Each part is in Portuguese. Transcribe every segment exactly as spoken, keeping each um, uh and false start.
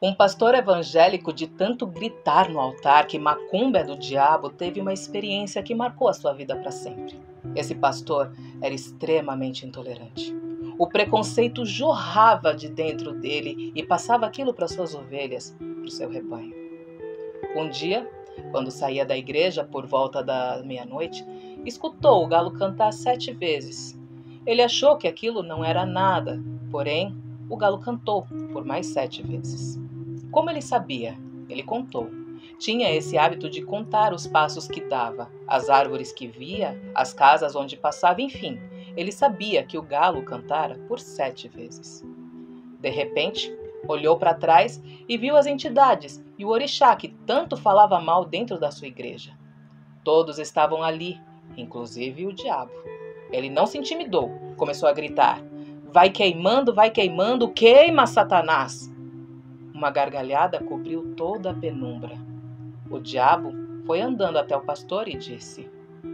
Um pastor evangélico, de tanto gritar no altar que macumba é do diabo, teve uma experiência que marcou a sua vida para sempre. Esse pastor era extremamente intolerante. O preconceito jorrava de dentro dele e passava aquilo para suas ovelhas, para o seu rebanho. Um dia, quando saía da igreja por volta da meia-noite, escutou o galo cantar sete vezes. Ele achou que aquilo não era nada, porém, o galo cantou por mais sete vezes. Como ele sabia? Ele contou. Tinha esse hábito de contar os passos que dava, as árvores que via, as casas onde passava, enfim. Ele sabia que o galo cantara por sete vezes. De repente, olhou para trás e viu as entidades e o orixá que tanto falava mal dentro da sua igreja. Todos estavam ali, inclusive o diabo. Ele não se intimidou, começou a gritar: "Vai queimando, vai queimando, queima, Satanás!" Uma gargalhada cobriu toda a penumbra. O diabo foi andando até o pastor e disse: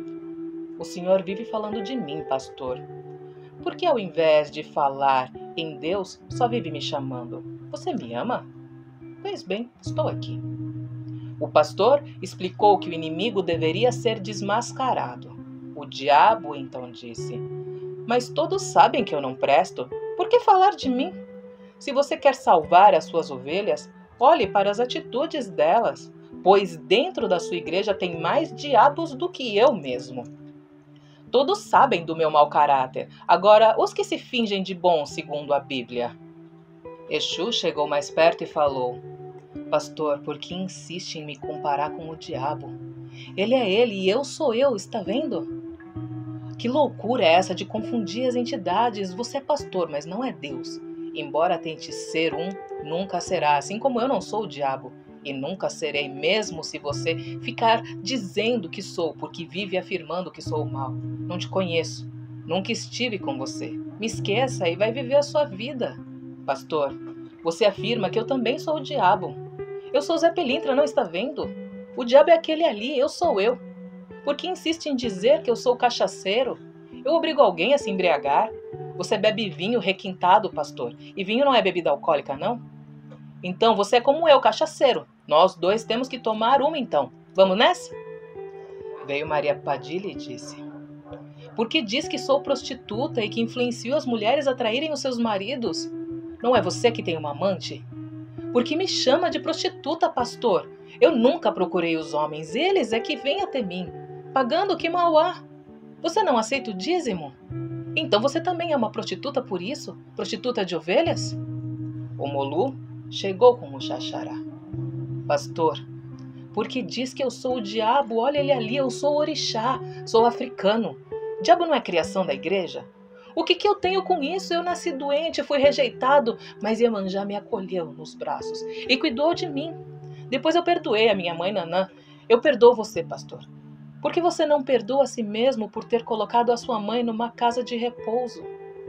"O senhor vive falando de mim, pastor. Por que ao invés de falar em Deus, só vive me chamando? Você me ama? Pois bem, estou aqui." O pastor explicou que o inimigo deveria ser desmascarado. O diabo então disse: "Mas todos sabem que eu não presto. Por que falar de mim? Se você quer salvar as suas ovelhas, olhe para as atitudes delas, pois dentro da sua igreja tem mais diabos do que eu mesmo. Todos sabem do meu mau caráter, agora os que se fingem de bons segundo a Bíblia." Exu chegou mais perto e falou: "Pastor, por que insiste em me comparar com o diabo? Ele é ele e eu sou eu, está vendo? Que loucura é essa de confundir as entidades? Você é pastor, mas não é Deus. Embora tente ser um, nunca será, assim como eu não sou o diabo. E nunca serei, mesmo se você ficar dizendo que sou, porque vive afirmando que sou o mal. Não te conheço, nunca estive com você. Me esqueça e vai viver a sua vida." "Pastor, você afirma que eu também sou o diabo. Eu sou Zé Pelintra, não está vendo? O diabo é aquele ali, eu sou eu. Por que insiste em dizer que eu sou cachaceiro? Eu obrigo alguém a se embriagar? Você bebe vinho requintado, pastor, e vinho não é bebida alcoólica, não? Então você é como eu, cachaceiro. Nós dois temos que tomar uma então. Vamos nessa?" Veio Maria Padilha e disse: "Por que diz que sou prostituta e que influencio as mulheres a traírem os seus maridos? Não é você que tem uma amante? Por que me chama de prostituta, pastor? Eu nunca procurei os homens, eles é que vêm até mim, pagando o que mal há. Você não aceita o dízimo? Então você também é uma prostituta por isso? Prostituta de ovelhas?" O Molu chegou com o xaxará: "Pastor, porque diz que eu sou o diabo? Olha ele ali, eu sou o orixá, sou africano. O diabo não é criação da igreja? O que, que eu tenho com isso? Eu nasci doente, fui rejeitado, mas Iemanjá me acolheu nos braços e cuidou de mim. Depois eu perdoei a minha mãe Nanã. Eu perdoo você, pastor. Por que você não perdoa a si mesmo por ter colocado a sua mãe numa casa de repouso?"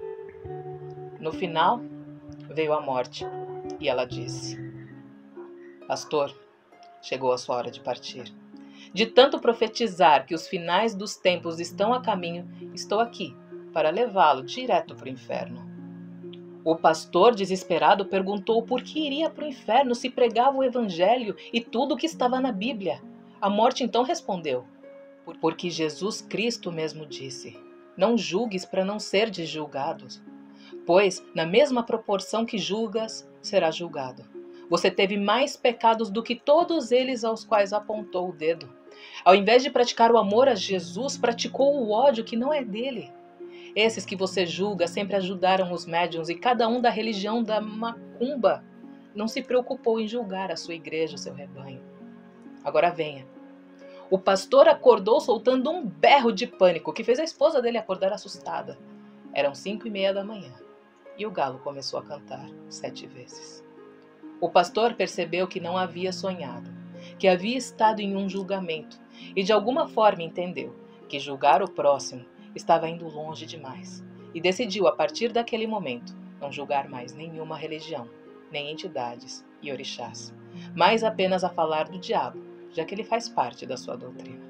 No final, veio a morte e ela disse: "Pastor, chegou a sua hora de partir. De tanto profetizar que os finais dos tempos estão a caminho, estou aqui para levá-lo direto para o inferno." O pastor, desesperado, perguntou por que iria para o inferno se pregava o evangelho e tudo o que estava na Bíblia. A morte então respondeu: "Porque Jesus Cristo mesmo disse: não julgues para não serdes julgados, pois na mesma proporção que julgas, será julgado. Você teve mais pecados do que todos eles aos quais apontou o dedo. Ao invés de praticar o amor a Jesus, praticou o ódio que não é dele. Esses que você julga sempre ajudaram os médiuns e cada um da religião da macumba não se preocupou em julgar a sua igreja, o seu rebanho. Agora venha." O pastor acordou soltando um berro de pânico que fez a esposa dele acordar assustada. Eram cinco e meia da manhã e o galo começou a cantar sete vezes. O pastor percebeu que não havia sonhado, que havia estado em um julgamento e de alguma forma entendeu que julgar o próximo estava indo longe demais e decidiu a partir daquele momento não julgar mais nenhuma religião, nem entidades e orixás, mas apenas a falar do diabo, já que ele faz parte da sua doutrina.